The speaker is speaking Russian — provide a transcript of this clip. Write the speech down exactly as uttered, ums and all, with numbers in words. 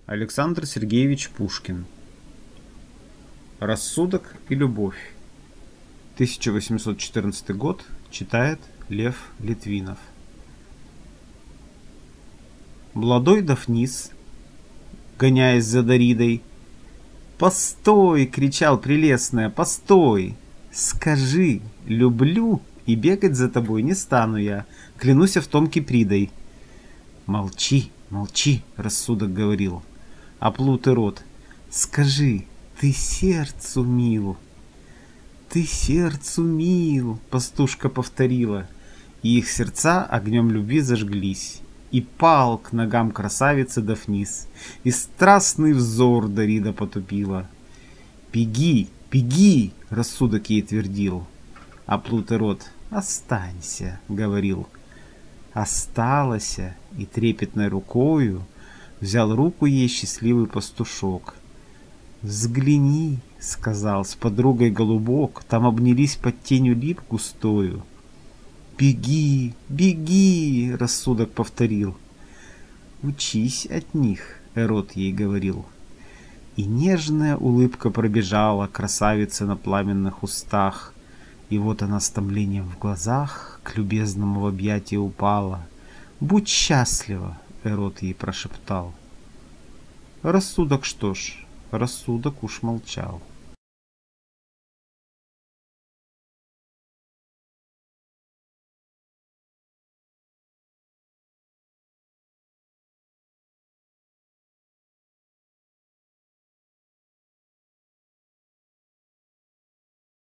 Александр Сергеевич Пушкин. Рассудок и любовь. тысяча восемьсот четырнадцатый год. Читает Лев Литвинов. Молодой Дафнис, гоняясь за Даридой, «Постой!» — кричал прелестная, «постой! Скажи, люблю, и бегать за тобой не стану я, клянусь в том Кипридой». «Молчи, молчи!» — рассудок говорил, а плут и рот, «Скажи, ты сердцу мил!» «Ты сердцу мил!» — пастушка повторила, и их сердца огнем любви зажглись. И пал к ногам красавицы Дафнис, и страстный взор Дарида потупила. «Беги, беги!» — рассудок ей твердил, а плут и рот, «Останься!» — говорил. Осталася, и трепетной рукою взял руку ей счастливый пастушок. «Взгляни!» — сказал с подругой голубок, там обнялись под тенью лип густою. «Беги, беги!» — рассудок повторил. «Учись от них!» — Эрот ей говорил. И нежная улыбка пробежала красавице на пламенных устах, и вот она с томлением в глазах к любезному в объятия упала. «Будь счастлива!» — Эрот ей прошептал. Рассудок что ж, рассудок уж молчал.